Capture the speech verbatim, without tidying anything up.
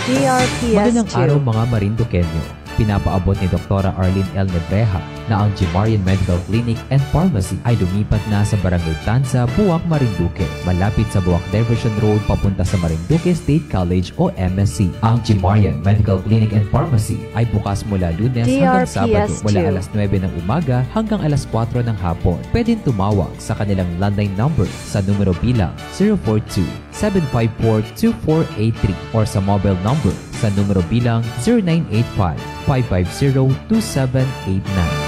D R P S Magandang araw mga Marinduqueño. Pinapaabot ni Doktora Arlene L. Nebreja na ang Jimarian Medical Clinic and Pharmacy ay lumipat na sa Barangay Tanza, Buwak, Marinduque, malapit sa Buwak Diversion Road papunta sa Marinduque State College o M S C. Ang Jimarian Medical Clinic and Pharmacy ay bukas mula Lunes hanggang Sabado mula alas nuwebe ng umaga hanggang alas kwatro ng hapon. Pwedeng tumawag sa kanilang landline number sa numero bilang zero four two, seven five four, two four eight three or sa mobile number sa numero bilang zero nine eight five, five five zero, two seven eight nine.